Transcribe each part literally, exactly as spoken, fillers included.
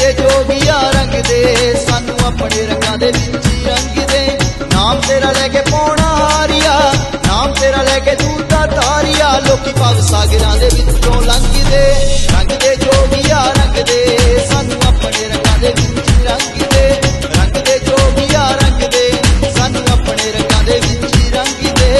दे जोगिया रंग दे सानू अपने रंगां दे विच रंग दे। नाम तेरा लेके पौना हारिया, नाम तेरा लेके दूधा तारिया, लोकी भव सागरां दे विचों लंघ दे। रंग दे जोगिया रंग दे सानू अपने रंगां दे विच रंग दे। रंग दे जोगिया रंग दे सानू अपने रंगां दे विच रंग दे।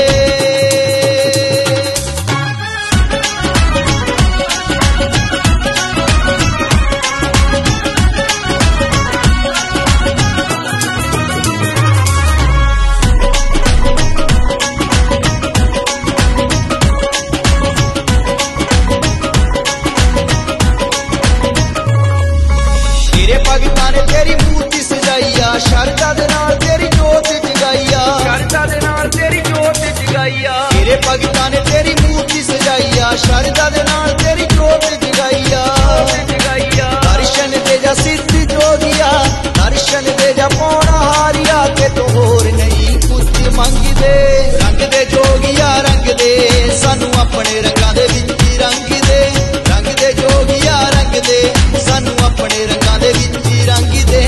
भगतां ने तेरी मूर्ति सजाइया, शरदा दे नाल तेरी जोत जगाइया, शरदा दे नाल तेरी जोत जगाइया। तेरे भगतां ने तेरी मूर्ति सजाइया, शरदा दे नाल तेरी जोत जगाइया, जगाइया। दर्शन दे जा सिद्ध जोगिया, दर्शन दे जा पौना हारिया, ते तो होर नहीं कुछ मंगदे। रंग दे जोगिया रंग दे सानू अपने रंगां दे विच रंग दे। रंग दे जोगिया रंग दे सानू अपने रंगां दे विच रंग दे।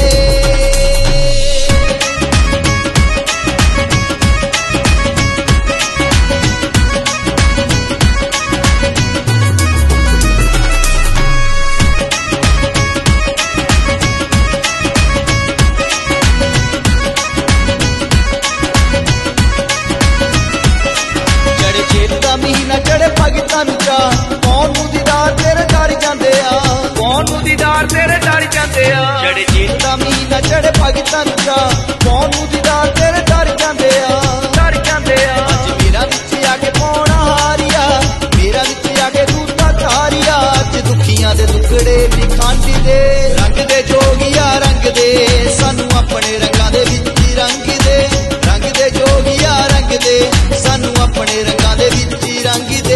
चढ़े चेत दा महीना चढ़े भगतां नूं चा, कौन नूं दीदार तेरे दर जांदे आ, कौन नूं दीदार तेरे दर जांदे आ। चढ़े चेत दा महीना चढ़े भगतां नूं चा, कौन नूं दीदार तेरे दर जांदे आ, दर जांदे आ। अज मेरा विच आके पौना हारिया, मेरा विच आके दूधा तारिया, अज दुखियां दे दुखड़े भी खंड दे। रंग दे जोगिया रंग दे सानू अपने रंगां दे विच रंग दे। रंग दे जोगिया रंग दे सानू अपने रंगां दे विच रंग दे।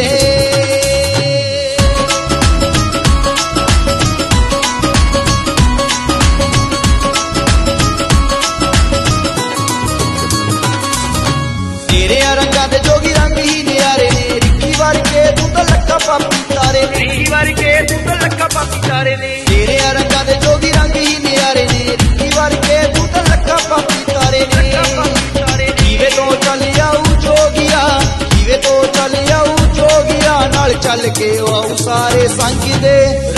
तेरे रंगां दे जोगी रंग ही न्यारे ने, रिक्की वर्गे तू तो लक्का पापी तारे ने, रिक्की वर्गे तू तो लक्का पापी तारे ने। तेरे रंगां दे जोगी रंग ही न्यारे ने, रिक्की वर्गे तू तो लक्का पापी तारे ने। कीवे तो चल आऊ जोगिया, कीवे तो चल आऊ जोगिया, नाल चल के आऊ सारे संग दे।